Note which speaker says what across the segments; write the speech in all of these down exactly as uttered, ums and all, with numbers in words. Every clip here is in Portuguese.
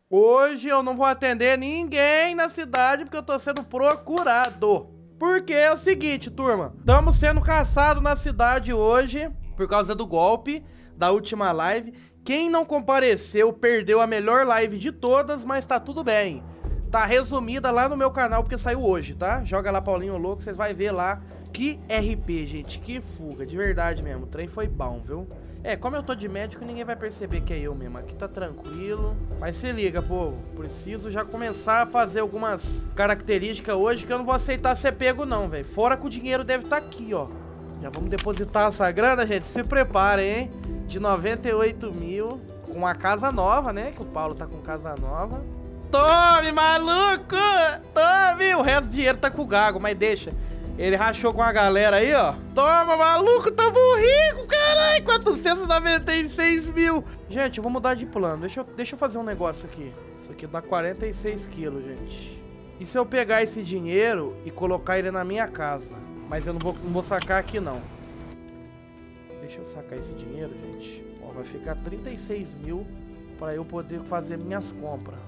Speaker 1: Hoje eu não vou atender ninguém na cidade porque eu tô sendo procurado. Porque é o seguinte, turma. Estamos sendo caçados na cidade hoje por causa do golpe da última live. Quem não compareceu perdeu a melhor live de todas, mas tá tudo bem. Tá resumida lá no meu canal porque saiu hoje, tá? Joga lá Paulinho Louco, vocês vão ver lá. Que R P, gente, que fuga, de verdade mesmo. O trem foi bom, viu? É, como eu tô de médico, ninguém vai perceber que é eu mesmo. Aqui tá tranquilo. Mas se liga, povo. Preciso já começar a fazer algumas características hoje que eu não vou aceitar ser pego, não, velho. Fora que o dinheiro deve estar aqui, ó. Já vamos depositar essa grana, gente. Se preparem, hein? De noventa e oito mil. Com a casa nova, né? Que o Paulo tá com casa nova. Tome, maluco! Tome! O resto do dinheiro tá com o Gago, mas deixa. Ele rachou com a galera aí, ó. Toma, maluco, tamo rico, caralho. quatrocentos e noventa e seis mil. Gente, eu vou mudar de plano. Deixa eu, deixa eu fazer um negócio aqui. Isso aqui dá quarenta e seis quilos, gente. E se eu pegar esse dinheiro e colocar ele na minha casa? Mas eu não vou, não vou sacar aqui, não. Deixa eu sacar esse dinheiro, gente. Ó, vai ficar trinta e seis mil pra eu poder fazer minhas compras.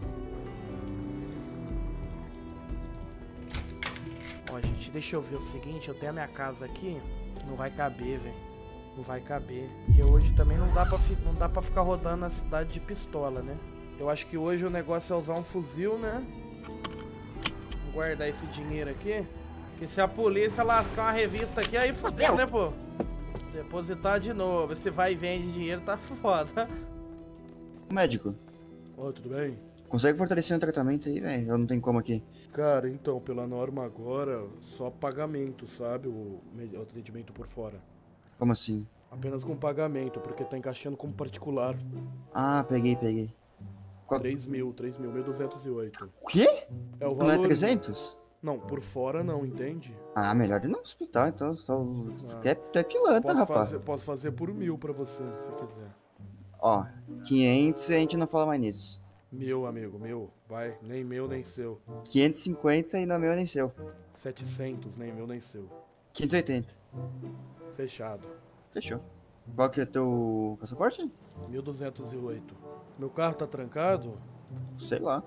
Speaker 1: Ó, gente, deixa eu ver o seguinte, eu tenho a minha casa aqui, não vai caber, velho. Não vai caber. Porque hoje também não dá, pra não dá pra ficar rodando na cidade de pistola, né? Eu acho que hoje o negócio é usar um fuzil, né? Vou guardar esse dinheiro aqui. Porque se a polícia lascar uma revista aqui, aí fodeu, né, pô? Depositar de novo. Esse vai e vem de dinheiro tá foda.
Speaker 2: Médico.
Speaker 1: Ô, tudo bem?
Speaker 2: Consegue fortalecer o tratamento aí, velho? Eu não tenho como aqui.
Speaker 1: Cara, então, pela norma agora, só pagamento, sabe? O, o atendimento por fora.
Speaker 2: Como assim?
Speaker 1: Apenas com pagamento, porque tá encaixando como particular.
Speaker 2: Ah, peguei, peguei. Qual...
Speaker 1: três mil, três mil, mil duzentos e oito.
Speaker 2: O quê?
Speaker 1: É o valor...
Speaker 2: Não é trezentos?
Speaker 1: Não, por fora não, entende?
Speaker 2: Ah, melhor ir no hospital, então. então
Speaker 1: Ah.
Speaker 2: Quer, é pilantra,
Speaker 1: Posso
Speaker 2: rapaz.
Speaker 1: fazer, posso fazer por mil pra você, se quiser.
Speaker 2: Ó, quinhentos e a gente não fala mais nisso.
Speaker 1: Mil, amigo, mil. Vai, nem meu, nem seu.
Speaker 2: quinhentos e cinquenta e não é meu nem seu.
Speaker 1: setecentos, nem meu, nem seu.
Speaker 2: quinhentos e oitenta.
Speaker 1: Fechado.
Speaker 2: Fechou. Qual que é o teu passaporte?
Speaker 1: mil duzentos e oito. Meu carro tá trancado?
Speaker 2: Sei lá.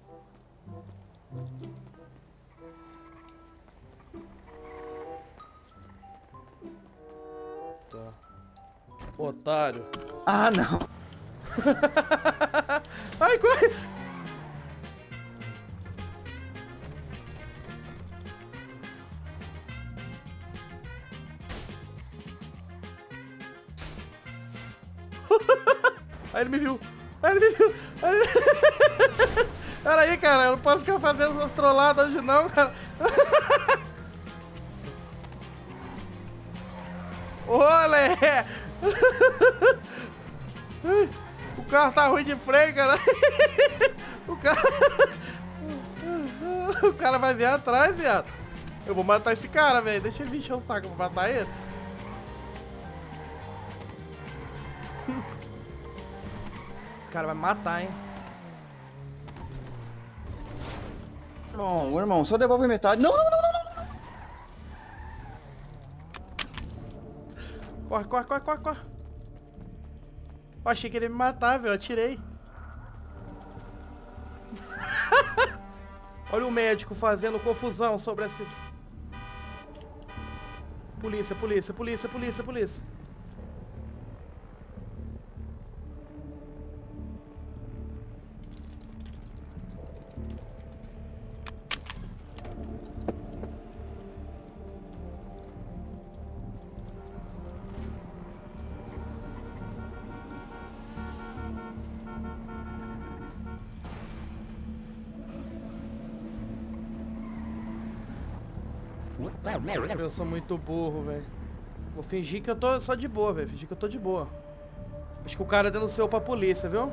Speaker 1: Tá. Otário.
Speaker 2: Ah, não.
Speaker 1: Ai, corre! Aí ele me viu. Aí ele me viu. Aí ele... Pera aí, cara. Eu não posso ficar fazendo essas trolladas hoje não, cara. Olé! O carro tá ruim de freio, cara. O cara... O cara vai vir atrás, viado. Eu vou matar esse cara, velho. Deixa ele encher o saco pra matar ele. Esse cara vai me matar, hein.
Speaker 2: Bom, irmão, só devolve metade. Não, não, não, não, não.
Speaker 1: Corre, corre, corre, corre, corre. Eu achei que ele ia me matar, velho. Eu atirei. Olha o médico fazendo confusão sobre esse... Polícia, polícia, polícia, polícia, polícia. Eu sou muito burro, velho. Vou fingir que eu tô só de boa, velho. Fingir que eu tô de boa. Acho que o cara denunciou pra polícia, viu?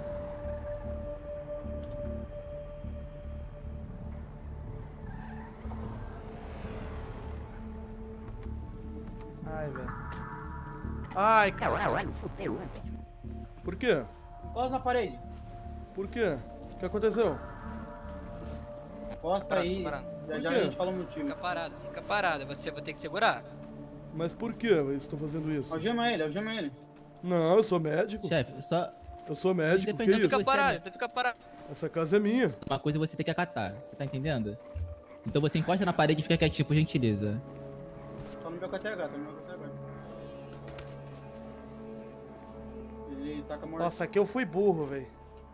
Speaker 1: Ai, velho. Ai, caralho. Por quê?
Speaker 3: Costa na parede.
Speaker 1: Por quê? O que aconteceu?
Speaker 3: Costa aí. Já já a gente fala o motivo.
Speaker 4: Fica parado, fica parado. Você vai ter que segurar.
Speaker 1: Mas por que eles estão fazendo isso?
Speaker 3: Algema ele, algema ele.
Speaker 1: Não, eu sou médico.
Speaker 5: Chefe, só...
Speaker 1: Eu sou médico, que
Speaker 5: Independente
Speaker 1: isso?
Speaker 4: Fica
Speaker 5: Você
Speaker 4: parado,
Speaker 5: é-
Speaker 4: então fica parado.
Speaker 1: Essa casa é minha.
Speaker 5: Uma coisa você tem que acatar, você tá entendendo? Então você encosta na parede e fica quietinho, por gentileza.
Speaker 3: Só no meu K T H, só no meu K T H. Ele tá com a mão.
Speaker 1: Nossa, aqui eu fui burro, velho.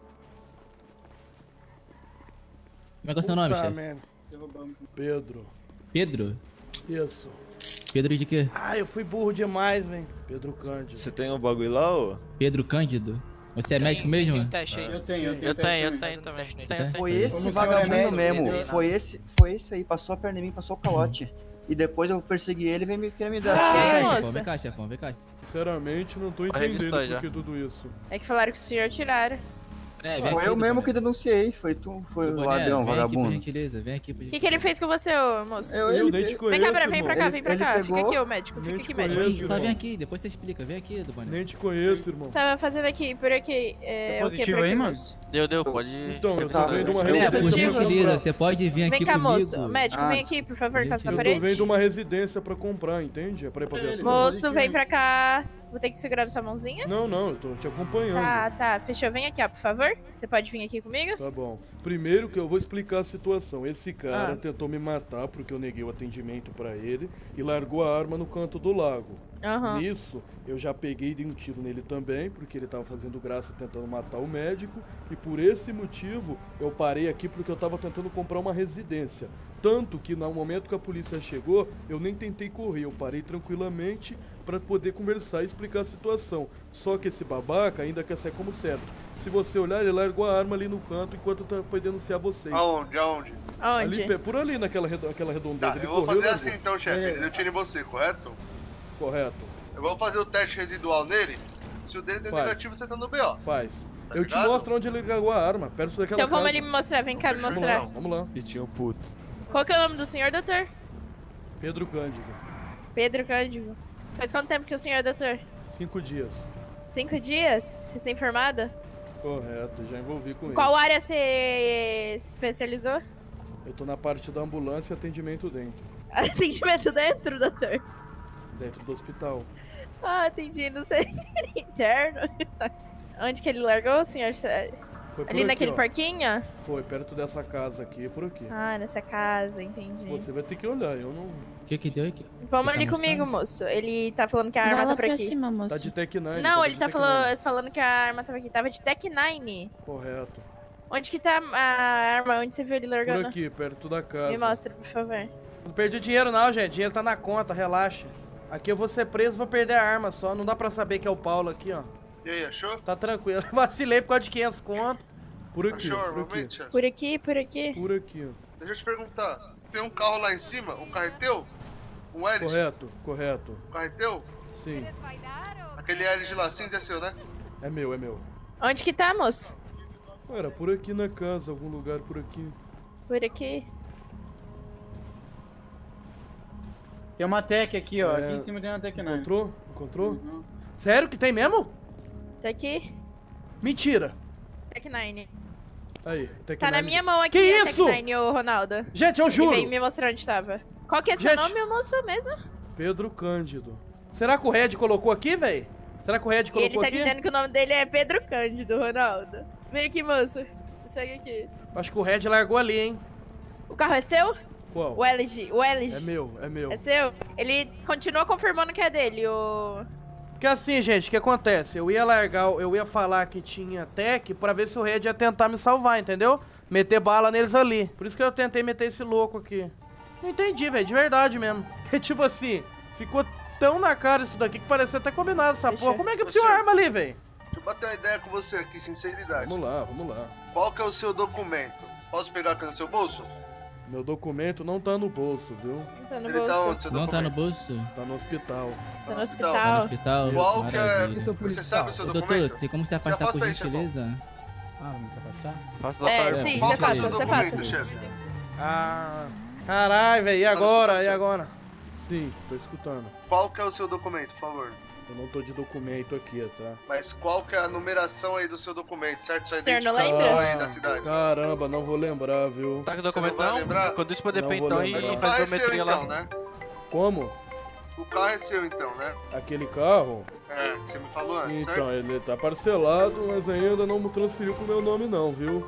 Speaker 5: Como é que é o seu nome,
Speaker 1: Puta
Speaker 5: chefe?
Speaker 1: merda.
Speaker 3: Derrubamos.
Speaker 1: Pedro.
Speaker 5: Pedro?
Speaker 1: Isso.
Speaker 5: Pedro de quê?
Speaker 1: Ai, eu fui burro demais, velho. Pedro Cândido.
Speaker 6: Você tem um bagulho lá, ô?
Speaker 5: Pedro Cândido? Você é médico mesmo?
Speaker 4: Tem um teste aí.
Speaker 3: Eu tenho, eu tenho.
Speaker 4: Eu tenho, eu
Speaker 3: teste
Speaker 4: tenho
Speaker 3: também.
Speaker 4: também.
Speaker 5: Tá.
Speaker 4: Tenho,
Speaker 2: Foi
Speaker 4: tenho.
Speaker 2: esse
Speaker 3: Como
Speaker 2: vagabundo
Speaker 3: médico,
Speaker 2: mesmo.
Speaker 3: entendeu?
Speaker 2: Foi esse, foi esse aí. Passou a perna em mim, passou o calote. E depois eu persegui ele e veio me querer me dar.
Speaker 5: Vem cá,
Speaker 7: Ai,
Speaker 5: chefão,
Speaker 7: moça.
Speaker 5: vem cá, chefão, vem cá.
Speaker 1: Sinceramente, não tô
Speaker 4: Vai
Speaker 1: entendendo
Speaker 4: revistar já.
Speaker 1: por que tudo isso.
Speaker 7: É que falaram que o senhor tiraram.
Speaker 5: É, vem
Speaker 2: Foi
Speaker 5: aqui,
Speaker 2: eu mesmo
Speaker 5: Boné.
Speaker 2: que denunciei. Foi tu, foi o
Speaker 5: Boné,
Speaker 2: ladrão,
Speaker 5: vem aqui, por
Speaker 2: vagabundo.
Speaker 5: gentileza, vem aqui, por
Speaker 7: O
Speaker 5: gentileza.
Speaker 7: que, que ele fez com você, ô moço?
Speaker 2: Eu,
Speaker 1: Eu
Speaker 2: ele
Speaker 1: nem te
Speaker 2: pe-
Speaker 1: conheço,
Speaker 7: Vem cá, pra, vem pra cá,
Speaker 1: irmão.
Speaker 7: vem pra
Speaker 2: Ele
Speaker 7: cá.
Speaker 2: pegou-
Speaker 7: Fica aqui, ô médico.
Speaker 1: Nem
Speaker 7: Fica
Speaker 1: te
Speaker 7: aqui,
Speaker 1: conheço,
Speaker 7: médico.
Speaker 5: Só
Speaker 1: irmão.
Speaker 5: vem aqui, depois você explica, vem aqui, do Boné.
Speaker 1: Nem te conheço, irmão.
Speaker 7: Você tava fazendo aqui, por aqui. É,
Speaker 3: Tá
Speaker 7: o que
Speaker 3: positivo
Speaker 7: por
Speaker 3: aí,
Speaker 7: aqui,
Speaker 3: mano?
Speaker 7: moço?
Speaker 4: Deu, deu, pode.
Speaker 1: Então, eu tô
Speaker 2: Tá.
Speaker 1: vendo uma
Speaker 7: Ele
Speaker 5: É, por
Speaker 1: residência pra
Speaker 5: gentileza,
Speaker 1: comprar.
Speaker 5: você pode vir aqui
Speaker 7: Vem cá,
Speaker 5: comigo.
Speaker 7: moço. Médico,
Speaker 2: Ah,
Speaker 7: vem aqui, por favor,
Speaker 5: gente,
Speaker 7: caça na
Speaker 1: Eu tô
Speaker 7: parede.
Speaker 1: vendo uma residência pra comprar, entende? É pra ir pra ver.
Speaker 7: Moço, vem pra cá. Vou ter que segurar na sua mãozinha.
Speaker 1: Não, não, eu tô te acompanhando.
Speaker 7: Tá, tá. Fechou. Vem aqui, ó, por favor. Você pode vir aqui comigo?
Speaker 1: Tá bom. Primeiro que eu vou explicar a situação. Esse cara
Speaker 7: Ah.
Speaker 1: tentou me matar porque eu neguei o atendimento pra ele e largou a arma no canto do lago.
Speaker 7: Aham.
Speaker 1: Nisso, eu já peguei e dei um tiro nele também, porque ele tava fazendo graça tentando matar o médico. E por esse motivo, eu parei aqui porque eu tava tentando comprar uma residência. Tanto que no momento que a polícia chegou, eu nem tentei correr, eu parei tranquilamente pra poder conversar e explicar a situação. Só que esse babaca ainda quer sair como certo. Se você olhar, ele largou a arma ali no canto enquanto tá- foi denunciar vocês.
Speaker 8: Aonde? Aonde?
Speaker 7: Aonde?
Speaker 1: Ali, pe- por ali, naquela redo- aquela redondeza.
Speaker 8: Tá,
Speaker 1: ele
Speaker 8: eu vou
Speaker 1: correu,
Speaker 8: fazer
Speaker 1: largou.
Speaker 8: assim então, chefe. Ele deu tiro em você, correto?
Speaker 1: Correto.
Speaker 8: Eu vou fazer o teste residual nele. Se o dele der
Speaker 1: Faz.
Speaker 8: negativo, você tá no B O.
Speaker 1: Faz.
Speaker 8: Tá
Speaker 1: eu te
Speaker 8: ligado?
Speaker 1: mostro onde ele largou a arma, perto daquela
Speaker 7: Então vamos
Speaker 1: casa.
Speaker 7: ali me mostrar. Vem cá me mostrar.
Speaker 1: Vamos lá.
Speaker 6: E tinha um puto.
Speaker 7: Qual que é o nome do senhor, doutor?
Speaker 1: Pedro Cândido.
Speaker 7: Pedro Cândido. Faz quanto tempo que o senhor é doutor?
Speaker 1: Cinco dias.
Speaker 7: Cinco dias? Recém-formado?
Speaker 1: Correto, já envolvi com
Speaker 7: Qual
Speaker 1: ele.
Speaker 7: área você se especializou?
Speaker 1: Eu tô na parte da ambulância e atendimento dentro.
Speaker 7: Atendimento dentro, doutor?
Speaker 1: Dentro do hospital.
Speaker 7: Ah, entendi. Não sei. Interno. Onde que ele largou, senhor?
Speaker 1: Foi por
Speaker 7: Ali
Speaker 1: aqui,
Speaker 7: naquele
Speaker 1: ó.
Speaker 7: parquinho?
Speaker 1: Foi perto dessa casa aqui, por aqui.
Speaker 7: Ah, nessa casa, entendi.
Speaker 1: Você vai ter que olhar, eu não...
Speaker 5: O que que deu aqui?
Speaker 7: Vamos
Speaker 5: Você
Speaker 7: ali
Speaker 5: tá
Speaker 7: comigo,
Speaker 5: mostrando?
Speaker 7: moço. Ele tá falando que a arma
Speaker 9: Vai
Speaker 7: tá
Speaker 9: lá
Speaker 7: por
Speaker 9: pra
Speaker 7: aqui.
Speaker 9: cima, moço.
Speaker 1: Tá de Tec nove.
Speaker 7: Não, ele
Speaker 1: de
Speaker 7: tá
Speaker 1: Tec
Speaker 7: falando,
Speaker 1: nove.
Speaker 7: falando que a arma tava aqui. Tava de Tec nove.
Speaker 1: Correto.
Speaker 7: Onde que tá a arma? Onde você viu ele
Speaker 1: Por
Speaker 7: largando?
Speaker 1: aqui, perto da casa.
Speaker 7: Me mostra, por favor.
Speaker 1: Não perdi dinheiro não, gente. Dinheiro tá na conta, relaxa. Aqui eu vou ser preso, vou perder a arma só. Não dá pra saber que é o Paulo aqui, ó.
Speaker 8: E aí, achou?
Speaker 1: Tá tranquilo. Vacilei por causa de quinhentos conto. Por aqui,
Speaker 8: Achou
Speaker 1: por aqui.
Speaker 8: normalmente, chefe?
Speaker 7: Por aqui, por aqui.
Speaker 1: Por aqui, ó.
Speaker 8: Deixa eu te perguntar. Tem um carro lá em cima? Um carro é teu? Um Eris?
Speaker 1: Correto, correto.
Speaker 8: Um carro é teu?
Speaker 1: Sim.
Speaker 8: Aquele Eris de lá cinza é seu, né?
Speaker 1: É meu, é meu.
Speaker 7: Onde que tá, moço?
Speaker 1: Era por aqui na casa, algum lugar por aqui.
Speaker 7: Por aqui.
Speaker 3: Tem uma tech aqui, ó.
Speaker 1: É.
Speaker 3: Aqui em cima tem uma tech nove.
Speaker 1: Encontrou? Encontrou?
Speaker 3: Uhum.
Speaker 1: Sério que tem mesmo?
Speaker 7: Tá aqui.
Speaker 1: Mentira.
Speaker 7: Tec nove.
Speaker 1: Aí, Tec
Speaker 7: Tá na
Speaker 1: nove.
Speaker 7: minha mão aqui,
Speaker 1: Que
Speaker 7: a
Speaker 1: isso?
Speaker 7: Tec nove, ô Ronaldo.
Speaker 1: Gente, eu
Speaker 7: E
Speaker 1: juro.
Speaker 7: veio me mostrar onde tava. Qual que é seu
Speaker 1: Gente.
Speaker 7: nome, moço, mesmo?
Speaker 1: Pedro Cândido. Será que o Red colocou aqui, velho? Será que o Red
Speaker 7: Ele
Speaker 1: colocou
Speaker 7: tá
Speaker 1: aqui?
Speaker 7: dizendo que o nome dele é Pedro Cândido, Ronaldo. Vem aqui, moço. Segue aqui.
Speaker 1: Acho que o Red largou ali, hein?
Speaker 7: O carro é seu?
Speaker 1: Qual?
Speaker 7: O L G. O L G.
Speaker 1: É meu, é meu.
Speaker 7: É seu? Ele continua confirmando que é dele, o...
Speaker 1: Porque assim, gente, o que acontece? Eu ia largar, eu ia falar que tinha tech pra ver se o Red ia tentar me salvar, entendeu? Meter bala neles ali. Por isso que eu tentei meter esse louco aqui. Não entendi, velho, de verdade mesmo. Tipo assim, ficou tão na cara isso daqui que parecia até combinado essa
Speaker 7: Deixa
Speaker 1: porra.
Speaker 7: eu-
Speaker 1: Como é que
Speaker 8: Ô,
Speaker 1: tinha uma
Speaker 8: senhor.
Speaker 1: arma ali, velho?
Speaker 8: Deixa eu bater uma ideia com você aqui, sinceridade.
Speaker 1: Vamos lá, vamos lá.
Speaker 8: Qual que é o seu documento? Posso pegar aqui no seu bolso?
Speaker 1: Meu documento não tá no bolso, viu?
Speaker 7: Não tá no
Speaker 8: Ele tá
Speaker 7: bolso.
Speaker 8: onde, seu
Speaker 5: Não tá no
Speaker 8: documento?
Speaker 5: bolso?
Speaker 1: Tá no hospital.
Speaker 7: Tá no
Speaker 5: Tá no
Speaker 7: hospital.
Speaker 5: hospital?
Speaker 8: Qual que é...
Speaker 5: Maravilha.
Speaker 8: Você sabe o seu
Speaker 5: Ô,
Speaker 8: documento?
Speaker 5: doutor, tem como se afastar
Speaker 8: afasta
Speaker 5: por
Speaker 8: aí, chefão.
Speaker 5: gentileza?
Speaker 6: Faça da
Speaker 7: É,
Speaker 6: parte.
Speaker 7: sim,
Speaker 8: Qual
Speaker 7: você
Speaker 8: que é o
Speaker 7: faça,
Speaker 8: seu
Speaker 7: você
Speaker 8: documento,
Speaker 7: faça.
Speaker 8: chefe?
Speaker 1: Ah, caralho, velho, e
Speaker 8: Tá no
Speaker 1: agora?
Speaker 8: hospital,
Speaker 1: E
Speaker 8: senhor?
Speaker 1: agora? Sim, tô escutando.
Speaker 8: Qual que é o seu documento, por favor?
Speaker 1: Eu não tô de documento aqui, tá?
Speaker 8: Mas qual que é a numeração aí do seu documento, certo? Sua
Speaker 7: O senhor não
Speaker 8: identificação
Speaker 7: lembra?
Speaker 8: aí da cidade.
Speaker 1: Caramba, não vou lembrar, viu?
Speaker 4: Tá com o
Speaker 8: Você não
Speaker 4: documento
Speaker 8: vai
Speaker 4: não?
Speaker 8: lembrar?
Speaker 4: Quando isso poder
Speaker 1: Não
Speaker 4: pôr
Speaker 1: vou
Speaker 4: então
Speaker 1: lembrar.
Speaker 4: e
Speaker 8: Mas o
Speaker 4: fazer
Speaker 8: carro é seu
Speaker 4: biometria lá.
Speaker 8: então, né?
Speaker 1: Como?
Speaker 8: O carro é seu então, né?
Speaker 1: Aquele carro?
Speaker 8: É, que você me falou antes, certo?
Speaker 1: Então, ele tá parcelado, mas ainda não me transferiu pro meu nome não, viu?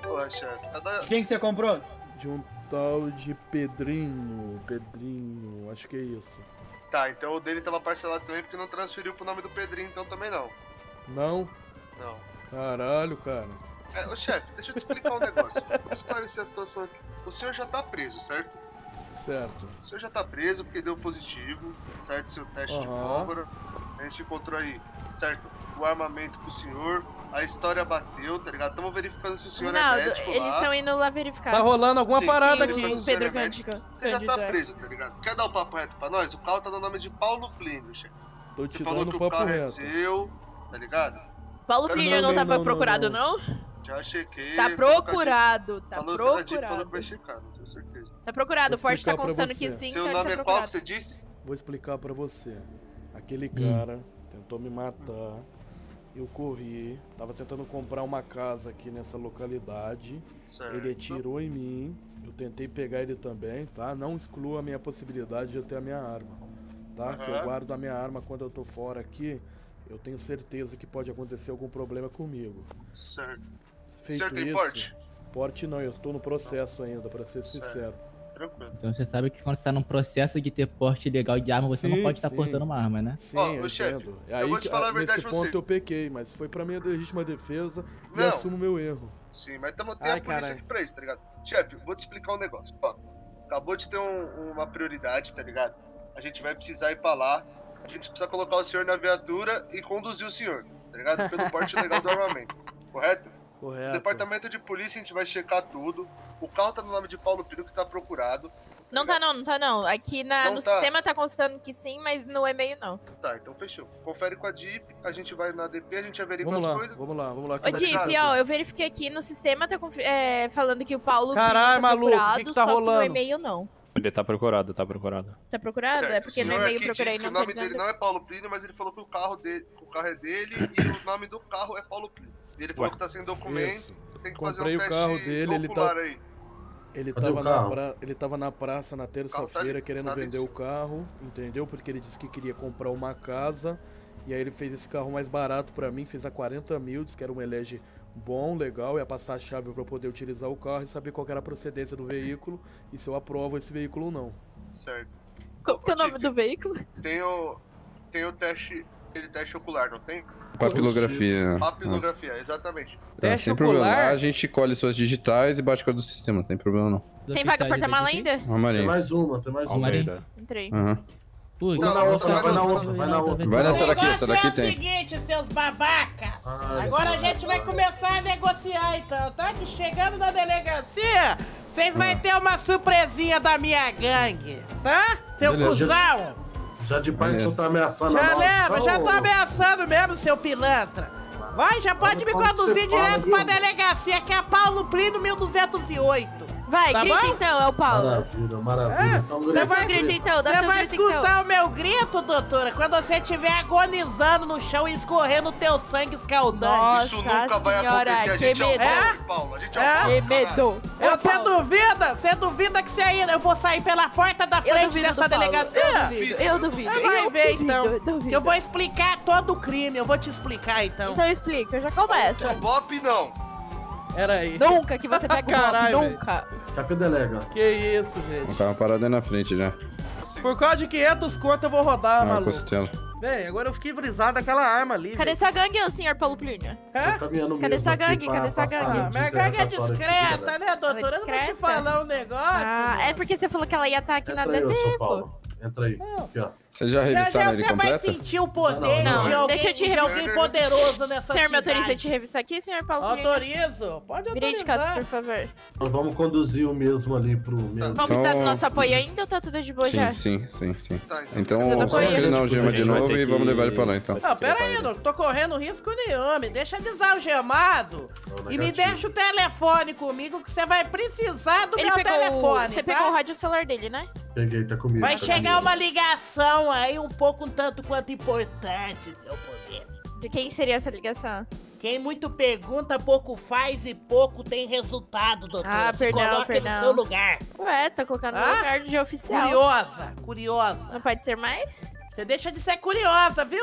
Speaker 8: Porra, chefe. Cada...
Speaker 3: Quem que você comprou?
Speaker 1: De um tal de Pedrinho. Pedrinho, acho que é isso.
Speaker 8: Tá, então o dele tava parcelado também porque não transferiu pro nome do Pedrinho, então também não.
Speaker 1: Não?
Speaker 8: Não.
Speaker 1: Caralho, cara.
Speaker 8: É, ô chefe, deixa eu te explicar um negócio. Vamos esclarecer a situação aqui. O senhor já tá preso, certo?
Speaker 1: Certo.
Speaker 8: O senhor já tá preso porque deu positivo, certo? Seu teste de
Speaker 1: Aham.
Speaker 8: pólvora. A gente encontrou aí, certo? O armamento pro senhor. A história bateu, tá ligado? Estamos verificando se o senhor é
Speaker 7: Ronaldo,
Speaker 8: médico
Speaker 7: eles
Speaker 8: lá.
Speaker 7: estão indo lá verificar.
Speaker 1: Tá rolando alguma
Speaker 8: Sim,
Speaker 1: parada
Speaker 8: sim,
Speaker 1: aqui,
Speaker 8: sim.
Speaker 1: hein?
Speaker 7: O Pedro
Speaker 8: Você é
Speaker 7: Cândido.
Speaker 8: Você já tá
Speaker 7: Cândido, é.
Speaker 8: preso, tá ligado? Quer dar o papo reto pra nós? O carro tá no nome de Paulo Plínio, chefe.
Speaker 1: Tô
Speaker 8: Você
Speaker 1: te
Speaker 8: falou
Speaker 1: dando
Speaker 8: que o
Speaker 1: papo
Speaker 8: carro é
Speaker 1: reto.
Speaker 8: seu, tá ligado?
Speaker 7: Paulo
Speaker 8: Não,
Speaker 7: Plínio não
Speaker 1: não,
Speaker 7: tava
Speaker 1: não,
Speaker 7: procurado,
Speaker 1: não.
Speaker 7: não?
Speaker 8: Já chequei.
Speaker 7: Tá
Speaker 8: falou
Speaker 7: procurado, tá
Speaker 8: com a Jeep. Falou, a Jeep falou
Speaker 7: procurado.
Speaker 8: que vai checar, não tenho certeza.
Speaker 7: Tá procurado, o
Speaker 1: Vou
Speaker 7: Forte tá
Speaker 1: explicar pra
Speaker 7: constando
Speaker 1: você.
Speaker 7: que sim,
Speaker 8: Seu
Speaker 7: então
Speaker 8: nome
Speaker 7: ele
Speaker 8: é
Speaker 7: tá
Speaker 8: qual que
Speaker 7: procurado.
Speaker 8: você disse?
Speaker 1: Vou explicar pra você. Aquele cara tentou me matar. Eu corri, tava tentando comprar uma casa aqui nessa localidade.
Speaker 8: Certo.
Speaker 1: Ele atirou em mim. Eu tentei pegar ele também, tá? Não exclua a minha possibilidade de eu ter a minha arma, tá? Que eu
Speaker 8: Aham.
Speaker 1: guardo a minha arma quando eu tô fora aqui. Eu tenho certeza que pode acontecer algum problema comigo.
Speaker 8: Certo. O
Speaker 1: Feito
Speaker 8: senhor tem
Speaker 1: isso,
Speaker 8: porte?
Speaker 1: porte não, eu estou no processo ainda, pra ser sincero.
Speaker 8: Tranquilo.
Speaker 5: Então você sabe que quando você tá num processo de ter porte legal de arma, você
Speaker 1: Sim,
Speaker 5: não pode estar
Speaker 1: sim.
Speaker 5: portando uma arma, né?
Speaker 1: Sim,
Speaker 8: Ó,
Speaker 1: eu
Speaker 8: ô, chefe,
Speaker 1: entendo. É
Speaker 8: eu
Speaker 1: aí
Speaker 8: vou te
Speaker 1: que,
Speaker 8: falar a
Speaker 1: ah,
Speaker 8: verdade
Speaker 1: nesse
Speaker 8: pra
Speaker 1: ponto
Speaker 8: você.
Speaker 1: eu pequei, mas foi pra minha legítima defesa e
Speaker 8: Não.
Speaker 1: assumo meu erro.
Speaker 8: Sim, mas tamo, tem
Speaker 1: Ai,
Speaker 8: a polícia
Speaker 1: caralho.
Speaker 8: aqui pra isso, tá ligado? Chefe, vou te explicar um negócio. Ó, acabou de ter um- uma prioridade, tá ligado? A gente vai precisar ir pra lá. A gente precisa colocar o senhor na viatura e conduzir o senhor, tá ligado? Pelo porte legal do armamento. Correto? No
Speaker 1: Correto.
Speaker 8: departamento de polícia a gente vai checar tudo. O carro tá no nome de Paulo Pino que tá procurado.
Speaker 7: Não tá não, não tá não. Aqui na,
Speaker 8: Não
Speaker 7: no
Speaker 8: tá.
Speaker 7: sistema tá constando que sim, mas no e-mail não.
Speaker 8: Tá, então fechou. Confere com a Jeep, a gente vai na D P, a gente averigua
Speaker 1: Vamos
Speaker 8: as
Speaker 1: lá,
Speaker 8: coisas.
Speaker 1: vamos lá, vamos lá.
Speaker 7: Ô,
Speaker 1: que
Speaker 7: Jeep,
Speaker 8: ligado?
Speaker 7: ó, eu verifiquei aqui no sistema, tá confi- é, falando que o Paulo
Speaker 1: Caralho,
Speaker 7: Plínio tá
Speaker 1: maluco, o que
Speaker 7: procurado,
Speaker 1: que tá
Speaker 7: só que
Speaker 1: rolando?
Speaker 7: no e-mail não.
Speaker 6: Ele tá procurado, tá procurado.
Speaker 7: Tá procurado?
Speaker 8: Certo,
Speaker 7: É porque
Speaker 8: o
Speaker 7: no
Speaker 8: senhor
Speaker 7: e-mail
Speaker 8: aqui
Speaker 7: procurei
Speaker 8: disse que
Speaker 7: não
Speaker 8: o
Speaker 7: tá
Speaker 8: nome dele
Speaker 7: dizendo.
Speaker 8: não é Paulo Plínio, mas ele falou que o carro dele, o carro é dele e o nome do carro é Paulo Plínio. E ele falou
Speaker 6: Ué.
Speaker 8: que tá sem documento,
Speaker 1: Isso.
Speaker 8: tem que
Speaker 1: Comprei
Speaker 8: fazer um
Speaker 1: o
Speaker 8: teste
Speaker 1: carro dele, ele tá-
Speaker 8: ocular aí.
Speaker 1: Ele
Speaker 2: Cadê
Speaker 1: tava,
Speaker 2: o
Speaker 1: na
Speaker 2: carro?
Speaker 1: pra... ele tava na praça na
Speaker 8: carro tá
Speaker 1: terça-feira
Speaker 8: ali,
Speaker 1: querendo
Speaker 8: tá ali
Speaker 1: vender
Speaker 8: em
Speaker 1: o
Speaker 8: cima.
Speaker 1: carro, entendeu? Porque ele disse que queria comprar uma casa. E aí ele fez esse carro mais barato pra mim, fez a quarenta mil, disse que era um Elege bom, legal, ia passar a chave pra eu poder utilizar o carro e saber qual que era a procedência do veículo e se eu aprovo esse veículo ou não.
Speaker 8: Certo.
Speaker 7: Qual que é o nome
Speaker 8: Jeep,
Speaker 7: do veículo?
Speaker 8: Tem o, tem o teste, aquele teste ocular, não tem?
Speaker 9: Papilografia.
Speaker 8: Papilografia, exatamente.
Speaker 9: Tá,
Speaker 1: Teste
Speaker 9: sem problema.
Speaker 1: ocular?
Speaker 9: Lá a gente colhe suas digitais e bate com a do sistema, não tem problema não.
Speaker 5: Dos
Speaker 7: Tem vaga
Speaker 5: oficiais
Speaker 7: porta-mala
Speaker 5: da Jeep?
Speaker 7: ainda?
Speaker 9: Uma
Speaker 2: Tem
Speaker 9: marinha.
Speaker 2: mais uma, tem mais uma.
Speaker 6: Almeida.
Speaker 7: Entrei.
Speaker 9: Aham.
Speaker 5: Putz,
Speaker 8: Não,
Speaker 2: Vai na
Speaker 8: não,
Speaker 2: outra,
Speaker 8: não,
Speaker 2: vai na
Speaker 8: não,
Speaker 2: outra, vai na outra.
Speaker 9: Vai nessa daqui, essa daqui
Speaker 1: é
Speaker 9: tem.
Speaker 1: o seguinte, seus babacas.
Speaker 2: Ai,
Speaker 1: Agora a
Speaker 2: ai,
Speaker 1: gente vai
Speaker 2: ai.
Speaker 1: começar a negociar então, tá? Que chegando na delegacia, vocês vão ter uma surpresinha da minha gangue, tá? Seu
Speaker 9: Beleza.
Speaker 1: cuzão.
Speaker 2: Já de pai que o
Speaker 9: Beleza.
Speaker 2: senhor tá ameaçando a
Speaker 1: Já
Speaker 2: nós,
Speaker 1: leva,
Speaker 2: então,
Speaker 1: já tô
Speaker 2: ô?
Speaker 1: ameaçando mesmo, seu pilantra. Vai, já pode me
Speaker 2: Como que
Speaker 1: conduzir
Speaker 2: você fala,
Speaker 1: direto
Speaker 2: viu?
Speaker 1: pra delegacia, que é Paulo Plínio mil duzentos e oito.
Speaker 7: Vai,
Speaker 1: Tá
Speaker 7: grita
Speaker 1: bom?
Speaker 7: então, é o Paulo.
Speaker 2: Maravilha, maravilha.
Speaker 1: É,
Speaker 2: Então,
Speaker 1: você
Speaker 7: Dá
Speaker 1: vai
Speaker 7: seu grito então, dá
Speaker 1: Você
Speaker 7: seu
Speaker 1: vai
Speaker 7: grito então.
Speaker 1: escutar o meu grito, doutora, quando você estiver agonizando no chão e escorrendo o teu sangue escaldante.
Speaker 7: Nossa
Speaker 8: Isso nunca vai
Speaker 7: senhora,
Speaker 8: acontecer, a
Speaker 7: que
Speaker 8: gente é o
Speaker 7: medo.
Speaker 8: Paulo, Paulo, a gente é,
Speaker 1: É?
Speaker 8: o Paulo.
Speaker 7: Que
Speaker 8: caralho.
Speaker 7: medo. É o
Speaker 1: Você
Speaker 7: Paulo.
Speaker 1: duvida? Você duvida que você ainda eu vou sair pela porta da
Speaker 7: Eu
Speaker 1: frente
Speaker 7: duvido
Speaker 1: dessa
Speaker 7: do Paulo.
Speaker 1: delegacia?
Speaker 7: Eu duvido, eu duvido.
Speaker 1: Você vai
Speaker 7: eu
Speaker 1: ver
Speaker 7: duvido,
Speaker 1: então.
Speaker 7: eu duvido.
Speaker 1: Que eu vou explicar todo o crime, eu vou te explicar então.
Speaker 7: Então explica, já começa.
Speaker 8: O Bop não.
Speaker 1: Era aí.
Speaker 7: Nunca que você pega o
Speaker 1: Caralho,
Speaker 7: golpe, nunca.
Speaker 2: Cadê delega?
Speaker 1: Que isso, gente.
Speaker 9: O carro parado aí na frente já.
Speaker 8: Assim,
Speaker 1: Por causa de quinhentos conto eu vou rodar,
Speaker 9: Ah,
Speaker 1: maluco.
Speaker 9: costela.
Speaker 1: Véi, agora eu fiquei brisado daquela arma ali.
Speaker 7: Cadê
Speaker 1: véi.
Speaker 7: sua gangue, ô senhor Paulo Plínio?
Speaker 1: Hã?
Speaker 2: Tô caminhando
Speaker 7: Cadê
Speaker 2: mesmo
Speaker 7: sua
Speaker 2: aqui
Speaker 7: gangue?
Speaker 2: pra
Speaker 7: Cadê sua
Speaker 2: passar
Speaker 7: gangue?
Speaker 2: de
Speaker 1: Ah, minha gangue é
Speaker 2: interrogatório aqui,
Speaker 1: discreta,
Speaker 2: galera.
Speaker 1: né, doutora? Eu não vou te
Speaker 7: discreta?
Speaker 1: falar um negócio.
Speaker 7: Ah, é
Speaker 1: mano.
Speaker 7: porque você falou que ela ia estar aqui na
Speaker 2: Entra aí, ô,
Speaker 7: D
Speaker 2: seu
Speaker 7: B, pô.
Speaker 2: Paulo. Entra aí. Aqui, ó.
Speaker 9: Vocês já
Speaker 1: Já
Speaker 9: revistaram
Speaker 1: já
Speaker 9: ele
Speaker 1: você vai
Speaker 9: completa?
Speaker 1: sentir o poder
Speaker 2: Não,
Speaker 1: de
Speaker 7: não.
Speaker 1: alguém,
Speaker 7: Deixa eu te
Speaker 1: de
Speaker 7: revisar.
Speaker 1: alguém poderoso nessa
Speaker 7: Senhor, me
Speaker 1: cidade.
Speaker 7: autoriza a te revisar aqui, senhor Paulo Plínio?
Speaker 1: Autorizo? Pode
Speaker 7: Virei de costas, por
Speaker 1: autorizar.
Speaker 7: favor.
Speaker 2: Nós vamos conduzir o mesmo ali pro mesmo.
Speaker 7: Vamos precisar do
Speaker 9: Então-
Speaker 7: nosso apoio ainda ou tá tudo de boa já?
Speaker 9: Sim, sim, sim, sim.
Speaker 8: Tá, então.
Speaker 9: Então,
Speaker 7: Você tá
Speaker 9: vamos
Speaker 7: correndo?
Speaker 9: treinar o gema
Speaker 6: A
Speaker 9: de
Speaker 6: gente vai
Speaker 9: novo
Speaker 6: ter
Speaker 9: e vamos
Speaker 6: que-
Speaker 9: levar ele pra lá então.
Speaker 1: Não, pera aí, não tô correndo risco nenhum. Me deixa desalgemado
Speaker 2: Não,
Speaker 1: e me
Speaker 2: negativo.
Speaker 1: deixa o telefone comigo que você vai precisar do
Speaker 7: Ele
Speaker 1: meu
Speaker 7: pegou
Speaker 1: telefone,
Speaker 7: o... Você
Speaker 1: tá?
Speaker 7: pegou o rádio celular dele, né?
Speaker 2: Peguei, tá comigo.
Speaker 1: Vai
Speaker 2: tá
Speaker 1: chegar
Speaker 2: comigo.
Speaker 1: uma ligação aí um pouco um tanto quanto importante, seu poder.
Speaker 7: De quem seria essa ligação?
Speaker 1: Quem muito pergunta, pouco faz e pouco tem resultado, doutor.
Speaker 7: Ah,
Speaker 1: Se
Speaker 7: perdão,
Speaker 1: coloque
Speaker 7: perdão.
Speaker 1: no seu lugar.
Speaker 7: Ué, tá colocando no
Speaker 1: Ah?
Speaker 7: lugar de oficial.
Speaker 1: Curiosa, curiosa.
Speaker 7: Não pode ser mais?
Speaker 1: Você deixa de ser curiosa, viu?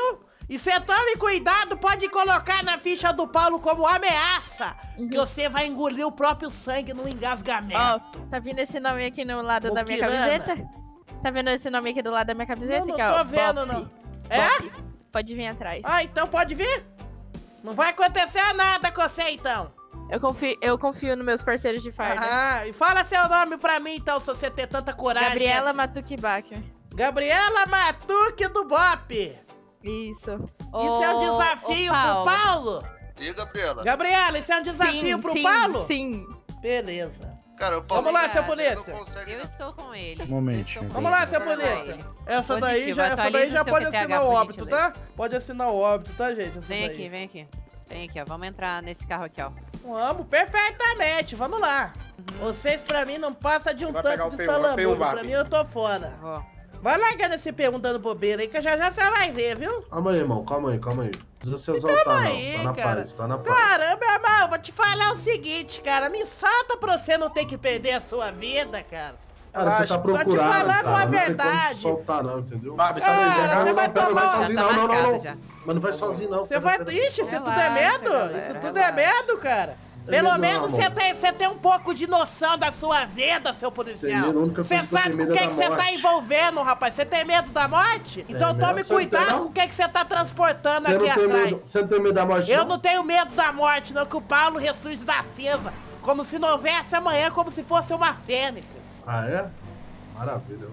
Speaker 1: E você tome cuidado, pode colocar na ficha do Paulo como ameaça,
Speaker 7: Uhum.
Speaker 1: que você vai engolir o próprio sangue no engasgamento.
Speaker 7: Ó, tá vendo esse nome aqui no lado da minha
Speaker 1: Mukirana.
Speaker 7: camiseta? Tá vendo esse nome aqui do lado da minha camiseta?
Speaker 1: Não, não
Speaker 7: que é, ó,
Speaker 1: tô vendo,
Speaker 7: Bop.
Speaker 1: não. É?
Speaker 7: Bop. Pode vir atrás.
Speaker 1: Ah, então pode vir? Não vai acontecer nada com você, então.
Speaker 7: Eu confio, eu confio nos meus parceiros de farda.
Speaker 1: Ah, e fala seu nome pra mim, então, se você ter tanta coragem.
Speaker 7: Gabriela
Speaker 1: né?
Speaker 7: Matuque Bacher.
Speaker 1: Gabriela Matuque do Bop.
Speaker 7: Isso.
Speaker 1: Isso é um desafio pro Paulo?
Speaker 8: E aí, Gabriela?
Speaker 1: Gabriela, isso é um desafio
Speaker 7: sim,
Speaker 1: pro
Speaker 7: sim,
Speaker 1: Paulo?
Speaker 7: Sim.
Speaker 1: Beleza.
Speaker 8: Cara, o Paulo
Speaker 1: Vamos lá, seu
Speaker 8: Obrigada.
Speaker 1: polícia.
Speaker 8: Não consegue,
Speaker 10: Eu
Speaker 8: não.
Speaker 10: estou com ele.
Speaker 11: Um momentinho.
Speaker 1: Vamos lá, seu
Speaker 10: Vamos lá,
Speaker 1: polícia.
Speaker 10: ele.
Speaker 1: Essa daí
Speaker 10: Positivo,
Speaker 1: já, essa daí
Speaker 10: atualiza
Speaker 1: já
Speaker 10: seu
Speaker 1: pode
Speaker 10: P T H
Speaker 1: assinar o
Speaker 10: por
Speaker 1: óbito, tá? Pode assinar o óbito, tá, gente? Essa
Speaker 10: Vem
Speaker 1: daí.
Speaker 10: aqui, vem aqui. Vem aqui, ó. Vamos entrar nesse carro aqui, ó.
Speaker 1: Vamos, perfeitamente. Vamos lá. Vocês, pra mim, não passam de um
Speaker 11: Vai pegar
Speaker 1: tanque
Speaker 11: o
Speaker 1: de
Speaker 11: P um, vai
Speaker 1: salamudo.
Speaker 11: P um,
Speaker 1: Pra
Speaker 11: Barbie.
Speaker 1: mim, eu tô fora.
Speaker 10: Vou.
Speaker 1: Vai largando esse P um dando bobeira aí, que já já você vai ver, viu?
Speaker 11: Calma aí, irmão. Calma aí, calma aí. Não precisa se
Speaker 1: Calma
Speaker 11: exaltar, não.
Speaker 1: aí,
Speaker 11: Tá na
Speaker 1: cara.
Speaker 11: paz, tá na paz.
Speaker 1: Caramba, irmão, vou te falar o seguinte, cara. Me solta pra você não ter que perder a sua vida, cara.
Speaker 11: Cara, você tá
Speaker 1: Tô te
Speaker 11: procurado,
Speaker 1: falando
Speaker 11: cara.
Speaker 1: uma
Speaker 11: Não tem como
Speaker 1: verdade.
Speaker 11: te soltar, não, entendeu?
Speaker 1: Barbie, sai daí, Cara,
Speaker 11: Não,
Speaker 1: você vai
Speaker 11: não, pera,
Speaker 1: tomar-
Speaker 11: vai
Speaker 1: Já
Speaker 11: sozinho,
Speaker 10: tá
Speaker 11: não, não, não,
Speaker 10: marcado
Speaker 11: não.
Speaker 10: já.
Speaker 11: Mas não vai sozinho, não.
Speaker 1: Você
Speaker 11: Pera,
Speaker 1: vai.
Speaker 11: pera,
Speaker 1: Ixi, isso tudo é
Speaker 10: Relaxa,
Speaker 1: medo?
Speaker 10: galera,
Speaker 1: Isso tudo
Speaker 10: relaxa.
Speaker 1: é medo, cara? Pelo
Speaker 11: medo não,
Speaker 1: menos você
Speaker 11: amor.
Speaker 1: tem, você tem um pouco de noção da sua vida, seu policial.
Speaker 11: Tem medo, a única
Speaker 1: Você
Speaker 11: coisa que eu
Speaker 1: sabe
Speaker 11: tenho
Speaker 1: com o
Speaker 11: medo
Speaker 1: que
Speaker 11: é
Speaker 1: que
Speaker 11: da
Speaker 1: você tá
Speaker 11: morte.
Speaker 1: envolvendo, rapaz. Você tem medo da morte? Então
Speaker 11: medo.
Speaker 1: tome
Speaker 11: Você não tem,
Speaker 1: cuidado
Speaker 11: não?
Speaker 1: com o que que você tá transportando
Speaker 11: Você não
Speaker 1: aqui
Speaker 11: tem
Speaker 1: atrás.
Speaker 11: medo, você não tem medo da morte,
Speaker 1: Eu não tenho medo da morte, não, que o Paulo ressurge da cinza. Como se não houvesse amanhã, como se fosse uma fênix.
Speaker 11: Ah, é? Maravilha.